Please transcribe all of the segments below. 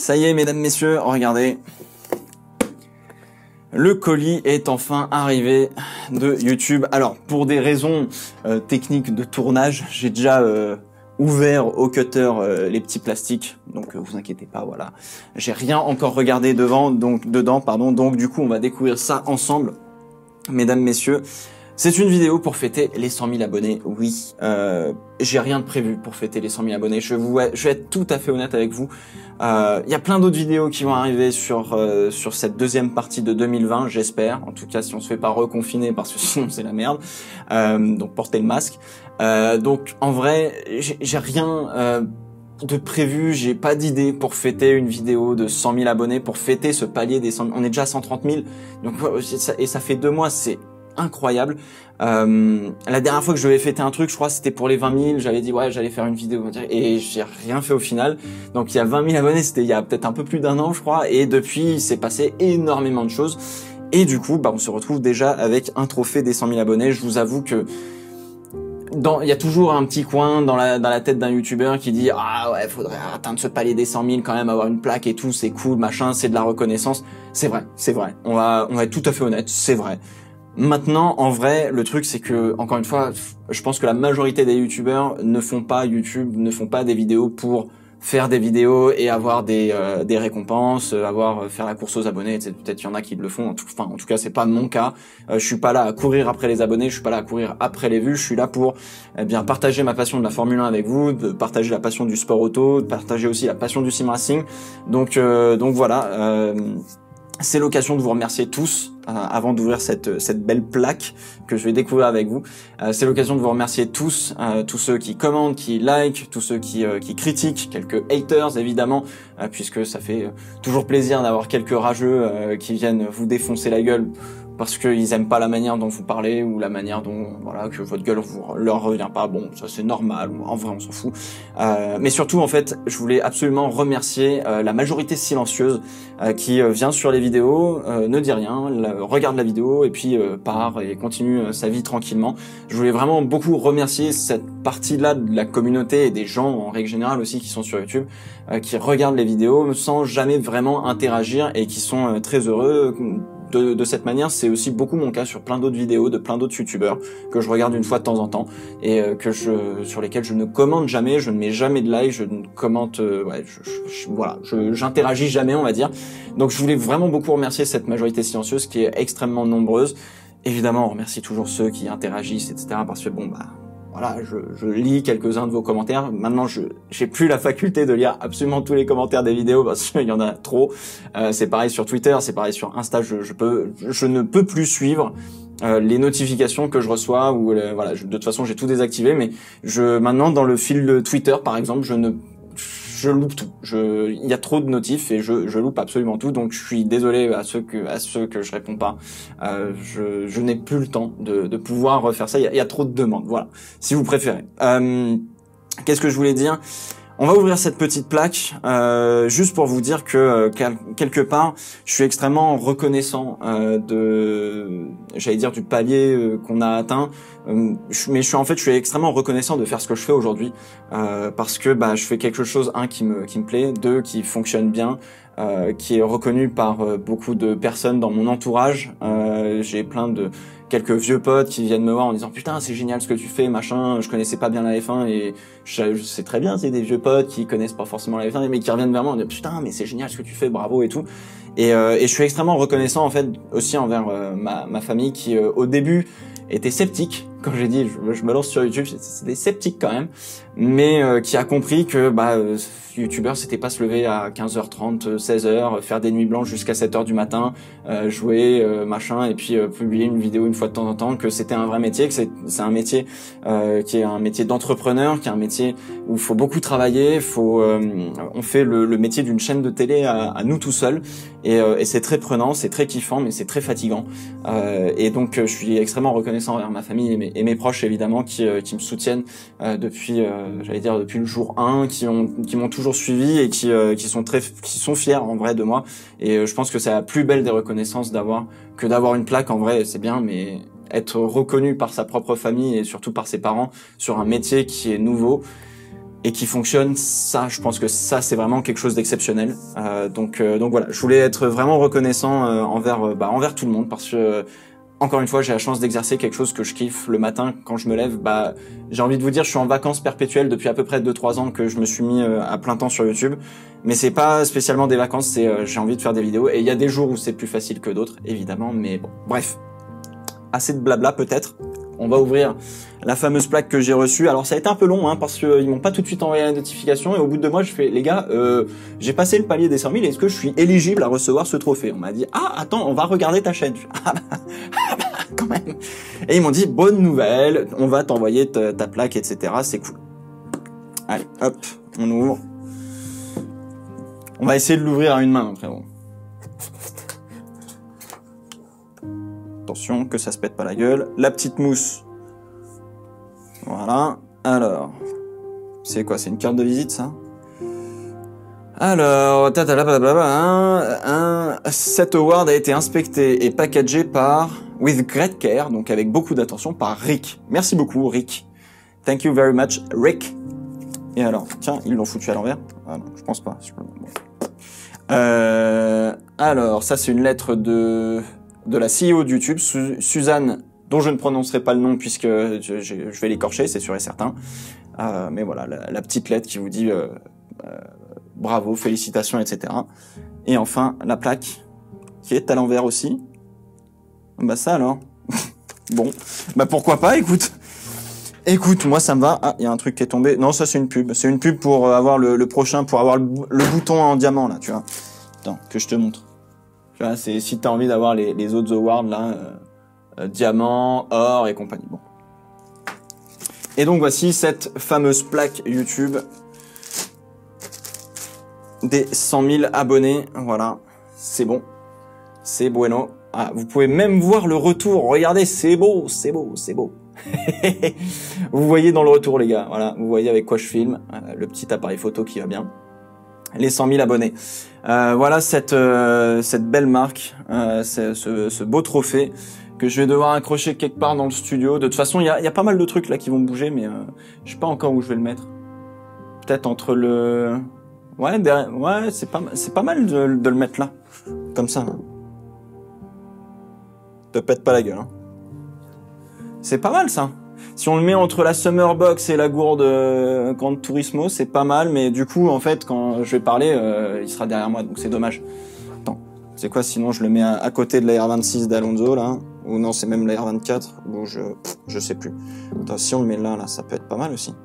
Ça y est, mesdames, messieurs, regardez. Le colis est enfin arrivé de YouTube. Alors, pour des raisons techniques de tournage, j'ai déjà ouvert au cutter les petits plastiques. Donc, vous inquiétez pas, voilà. J'ai rien encore regardé dedans, donc du coup, on va découvrir ça ensemble, mesdames, messieurs. C'est une vidéo pour fêter les 100 000 abonnés, oui. J'ai rien de prévu pour fêter les 100 000 abonnés. Je vais être tout à fait honnête avec vous. Il y a plein d'autres vidéos qui vont arriver sur cette deuxième partie de 2020, j'espère. En tout cas, si on se fait pas reconfiner, parce que sinon c'est la merde. Donc portez le masque. Donc en vrai, j'ai rien de prévu. J'ai pas d'idée pour fêter une vidéo de 100 000 abonnés, pour fêter ce palier des 100 000. On est déjà à 130 000. Donc et ça fait 2 mois, c'est incroyable. La dernière fois que je devais fêter un truc, je crois c'était pour les 20 000, j'avais dit ouais j'allais faire une vidéo et j'ai rien fait au final. Donc il y a 20 000 abonnés, c'était il y a peut-être un peu plus d'1 an je crois, et depuis il s'est passé énormément de choses. Et du coup on se retrouve déjà avec un trophée des 100 000 abonnés. Je vous avoue que il y a toujours un petit coin dans la tête d'un youtubeur qui dit ah ouais faudrait atteindre ce palier des 100 000 quand même, avoir une plaque et tout, c'est cool machin, c'est de la reconnaissance. C'est vrai, on va être tout à fait honnête, c'est vrai. Maintenant, en vrai, le truc c'est que, encore une fois, je pense que la majorité des youtubeurs ne font pas YouTube, ne font pas des vidéos pour faire des vidéos et avoir des récompenses, faire la course aux abonnés, peut-être qu'il y en a qui le font, en tout cas c'est pas mon cas. Je suis pas là à courir après les abonnés, je suis pas là à courir après les vues, je suis là pour partager ma passion de la Formule 1 avec vous, de partager la passion du sport auto, de partager aussi la passion du sim racing. Donc voilà, c'est l'occasion de vous remercier tous avant d'ouvrir cette belle plaque que je vais découvrir avec vous. C'est l'occasion de vous remercier tous, tous ceux qui commentent, qui like, tous ceux qui critiquent, quelques haters évidemment, puisque ça fait toujours plaisir d'avoir quelques rageux qui viennent vous défoncer la gueule parce qu'ils aiment pas la manière dont vous parlez ou la manière dont que votre gueule leur revient pas. Bon, ça c'est normal, en vrai on s'en fout. Mais surtout en fait, je voulais absolument remercier la majorité silencieuse qui vient sur les vidéos, ne dit rien, regarde la vidéo et puis part et continue sa vie tranquillement. Je voulais vraiment beaucoup remercier cette partie-là de la communauté et des gens en règle générale aussi qui sont sur YouTube, qui regardent les vidéos sans jamais vraiment interagir et qui sont très heureux. De cette manière, c'est aussi beaucoup mon cas sur plein d'autres vidéos de plein d'autres youtubeurs que je regarde une fois de temps en temps et sur lesquels je ne commente jamais, je ne mets jamais de like, je ne commente, j'interagis jamais, on va dire. Donc je voulais vraiment beaucoup remercier cette majorité silencieuse qui est extrêmement nombreuse. Évidemment, on remercie toujours ceux qui interagissent, etc. parce que voilà, je lis quelques-uns de vos commentaires. Maintenant, j'ai plus la faculté de lire absolument tous les commentaires des vidéos parce qu'il y en a trop. C'est pareil sur Twitter, c'est pareil sur Insta. Je ne peux plus suivre les notifications que je reçois ou voilà. De toute façon, j'ai tout désactivé. Mais maintenant dans le fil de Twitter, par exemple, je loupe tout. Il y a trop de notifs et je loupe absolument tout. Donc je suis désolé à ceux que je réponds pas. Je n'ai plus le temps de pouvoir refaire ça. Il y a trop de demandes. Voilà. Si vous préférez. Qu'est-ce que je voulais dire? On va ouvrir cette petite plaque juste pour vous dire que quelque part, je suis extrêmement reconnaissant du palier qu'on a atteint. Mais je suis extrêmement reconnaissant de faire ce que je fais aujourd'hui parce que je fais quelque chose qui me plaît, 2 qui fonctionne bien, qui est reconnu par beaucoup de personnes dans mon entourage. J'ai quelques vieux potes qui viennent me voir en disant putain c'est génial ce que tu fais machin, je connaissais pas bien la F1 et je sais très bien, c'est des vieux potes qui connaissent pas forcément la F1 mais qui reviennent vers moi en disant putain mais c'est génial ce que tu fais, bravo et tout. Et je suis extrêmement reconnaissant en fait aussi envers ma famille qui au début était sceptique quand j'ai dit je me lance sur YouTube, c'était sceptique quand même, mais qui a compris que youtubeur c'était pas se lever à 15h30, 16h, faire des nuits blanches jusqu'à 7h du matin, jouer machin et puis publier une vidéo une fois de temps en temps, que c'était un vrai métier, que c'est un métier qui est un métier d'entrepreneur, qui est un métier où il faut beaucoup travailler, on fait le métier d'une chaîne de télé à nous tout seuls et c'est très prenant, c'est très kiffant mais c'est très fatigant et donc je suis extrêmement reconnaissant envers ma famille et mes proches évidemment qui me soutiennent depuis le jour 1, qui m'ont toujours suivi et qui sont fiers en vrai de moi. Et je pense que c'est la plus belle des reconnaissances d'avoir une plaque. En vrai c'est bien, mais être reconnu par sa propre famille et surtout par ses parents sur un métier qui est nouveau, et qui fonctionne, ça, je pense que ça, c'est vraiment quelque chose d'exceptionnel. Donc voilà, je voulais être vraiment reconnaissant envers tout le monde parce que encore une fois, j'ai la chance d'exercer quelque chose que je kiffe le matin quand je me lève. J'ai envie de vous dire, je suis en vacances perpétuelles depuis à peu près 2-3 ans que je me suis mis à plein temps sur YouTube. Mais c'est pas spécialement des vacances, c'est j'ai envie de faire des vidéos. Et il y a des jours où c'est plus facile que d'autres, évidemment. Mais bon, bref, assez de blabla peut-être. On va ouvrir la fameuse plaque que j'ai reçue. Alors ça a été un peu long parce qu'ils m'ont pas tout de suite envoyé la notification et au bout de 2 mois je fais les gars, j'ai passé le palier des 100 000, est-ce que je suis éligible à recevoir ce trophée? On m'a dit ah attends, on va regarder ta chaîne. Ah bah, quand même. Et ils m'ont dit bonne nouvelle, on va t'envoyer ta plaque, etc. C'est cool. Allez hop, on ouvre. On va essayer de l'ouvrir à une main après. Bon. Attention que ça se pète pas la gueule. La petite mousse. Voilà. Alors, c'est quoi? C'est une carte de visite, ça? Alors, cet award a été inspecté et packagé par with great care, donc avec beaucoup d'attention, par Rick. Merci beaucoup, Rick. Thank you very much, Rick. Et alors, tiens, ils l'ont foutu à l'envers. Ah non, je pense pas. Alors, ça c'est une lettre de la CEO de YouTube, Suzanne, dont je ne prononcerai pas le nom puisque je vais l'écorcher, c'est sûr et certain. Mais voilà, la petite lettre qui vous dit bravo, félicitations, etc. Et enfin, la plaque, qui est à l'envers aussi. Bah ça alors. Bon, bah pourquoi pas, écoute. Écoute, moi ça me va. Ah, il y a un truc qui est tombé. Non, ça c'est une pub. C'est une pub pour avoir le prochain, pour avoir le bouton en diamant, là, tu vois. Attends, que je te montre. Tu vois, c'est si t'as envie d'avoir les autres awards là, diamant, or et compagnie. Bon. Et donc voici cette fameuse plaque YouTube des 100 000 abonnés. Voilà, c'est bon, c'est bueno. Ah, vous pouvez même voir le retour. Regardez, c'est beau, c'est beau, c'est beau. Vous voyez dans le retour les gars. Voilà, vous voyez avec quoi je filme. Le petit appareil photo qui va bien. Les 100 000 abonnés. Voilà cette belle marque, ce beau trophée que je vais devoir accrocher quelque part dans le studio. De toute façon, il y a pas mal de trucs là qui vont bouger, mais je sais pas encore où je vais le mettre. Peut-être entre le... Ouais, ouais, c'est pas mal de le mettre là, comme ça. Te pète pas la gueule. Hein. C'est pas mal ça. Si on le met entre la Summer Box et la gourde Grand Turismo, c'est pas mal, mais du coup, en fait, quand je vais parler, il sera derrière moi, donc c'est dommage. Attends, c'est quoi, sinon je le mets à côté de la R26 d'Alonso, là. Ou non, c'est même la R24. Bon, je sais plus. Attends, si on le met là, ça peut être pas mal aussi.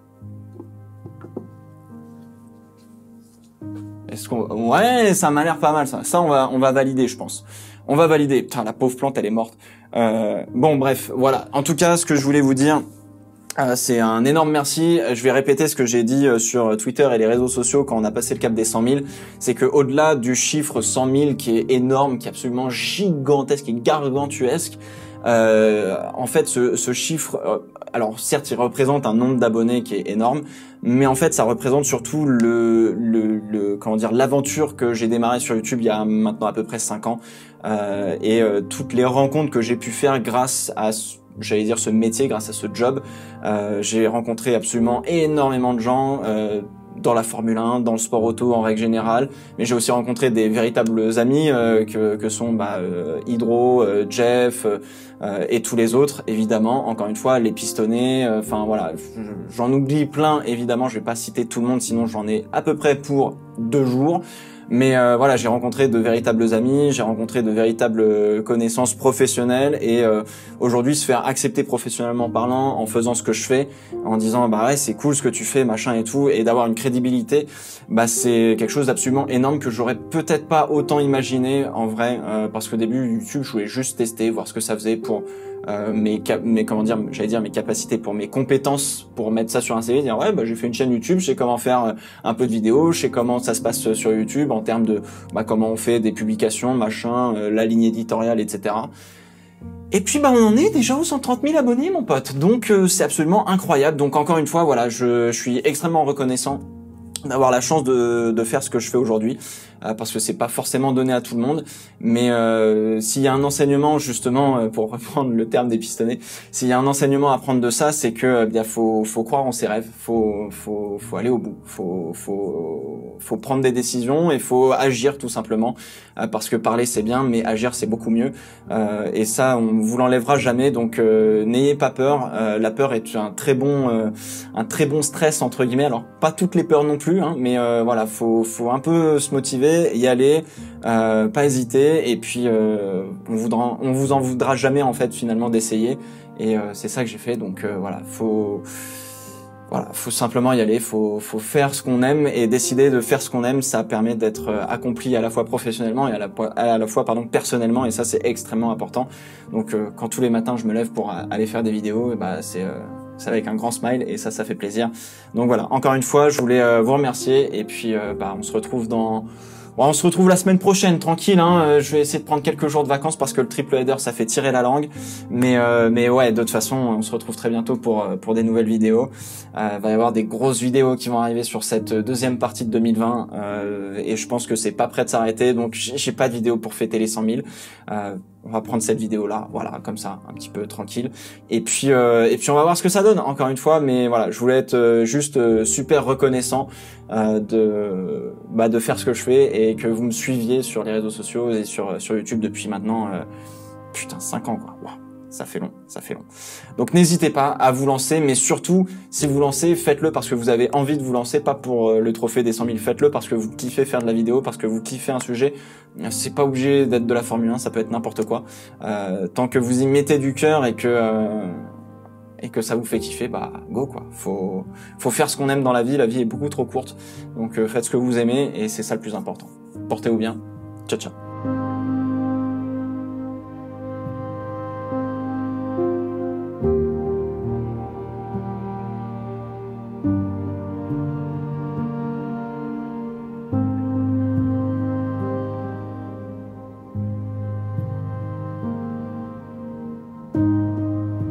Est-ce qu'on... Ouais, ça m'a l'air pas mal, ça. Ça, on va valider, je pense. On va valider. Putain, la pauvre plante, elle est morte. Bon, bref, voilà. En tout cas, ce que je voulais vous dire, c'est un énorme merci. Je vais répéter ce que j'ai dit sur Twitter et les réseaux sociaux quand on a passé le cap des 100 000. C'est que au-delà du chiffre 100 000 qui est énorme, qui est absolument gigantesque et gargantuesque, en fait, ce chiffre, alors certes, il représente un nombre d'abonnés qui est énorme, mais en fait, ça représente surtout comment dire, l'aventure que j'ai démarrée sur YouTube il y a maintenant à peu près 5 ans, et toutes les rencontres que j'ai pu faire grâce à, j'allais dire, ce métier, grâce à ce job. J'ai rencontré absolument énormément de gens, dans la Formule 1, dans le sport auto en règle générale, mais j'ai aussi rencontré des véritables amis que sont Hydro, Jeff et tous les autres, évidemment, encore une fois, les pistonnés, enfin voilà, j'en oublie plein, évidemment, je vais pas citer tout le monde, sinon j'en ai à peu près pour 2 jours. Mais voilà, j'ai rencontré de véritables amis, j'ai rencontré de véritables connaissances professionnelles et aujourd'hui se faire accepter professionnellement parlant en faisant ce que je fais, en disant bah ouais c'est cool ce que tu fais machin et tout, et d'avoir une crédibilité, bah c'est quelque chose d'absolument énorme que j'aurais peut-être pas autant imaginé en vrai, parce qu'au début YouTube je voulais juste tester, voir ce que ça faisait pour mes comment dire, j'allais dire mes capacités, pour mes compétences, pour mettre ça sur un CV, dire ouais bah j'ai fait une chaîne YouTube, je sais comment faire un peu de vidéos, je sais comment ça se passe sur YouTube en termes de comment on fait des publications, machin, la ligne éditoriale, etc. Et puis on en est déjà aux 130 000 abonnés mon pote, donc c'est absolument incroyable. Donc encore une fois voilà, je suis extrêmement reconnaissant d'avoir la chance de faire ce que je fais aujourd'hui. parce que c'est pas forcément donné à tout le monde. Mais s'il y a un enseignement justement, pour reprendre le terme des pistonnés, s'il y a un enseignement à prendre de ça, c'est que bien faut croire en ses rêves, faut aller au bout, faut prendre des décisions et faut agir tout simplement, parce que parler c'est bien, mais agir c'est beaucoup mieux. Et ça, on vous l'enlèvera jamais. Donc n'ayez pas peur. La peur est un très bon stress entre guillemets. Alors pas toutes les peurs non plus, hein, mais voilà, faut un peu se motiver, y aller, pas hésiter. Et puis on vous en voudra jamais en fait finalement d'essayer. Et c'est ça que j'ai fait. Donc voilà, faut simplement y aller, faut faire ce qu'on aime, et décider de faire ce qu'on aime, ça permet d'être accompli à la fois professionnellement et à la fois personnellement, et ça c'est extrêmement important. Donc quand tous les matins je me lève pour aller faire des vidéos, bah c'est avec un grand smile, et ça fait plaisir. Donc voilà, encore une fois, je voulais vous remercier, et puis bah on se retrouve on se retrouve la semaine prochaine, tranquille, hein. Je vais essayer de prendre quelques jours de vacances parce que le triple header ça fait tirer la langue, mais ouais, de toute façon on se retrouve très bientôt pour des nouvelles vidéos. Va y avoir des grosses vidéos qui vont arriver sur cette deuxième partie de 2020, et je pense que c'est pas prêt de s'arrêter, donc j'ai pas de vidéo pour fêter les 100 000. On va prendre cette vidéo là, voilà, comme ça, un petit peu tranquille, et puis on va voir ce que ça donne, encore une fois. Mais voilà, je voulais être juste super reconnaissant de faire ce que je fais, et que vous me suiviez sur les réseaux sociaux et sur YouTube depuis maintenant 5 ans quoi. Wow. Ça fait long. Donc n'hésitez pas à vous lancer, mais surtout, si vous lancez, faites-le parce que vous avez envie de vous lancer, pas pour le trophée des 100 000. Faites-le parce que vous kiffez faire de la vidéo, parce que vous kiffez un sujet. C'est pas obligé d'être de la Formule 1, ça peut être n'importe quoi. Tant que vous y mettez du cœur et que ça vous fait kiffer, bah go quoi. Faut faire ce qu'on aime dans la vie est beaucoup trop courte. Donc faites ce que vous aimez, et c'est ça le plus important. Portez-vous bien. Ciao ciao.